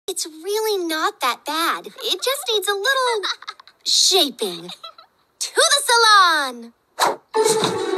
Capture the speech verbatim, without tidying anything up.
It's really not that bad. It just needs a little shaping. To the salon!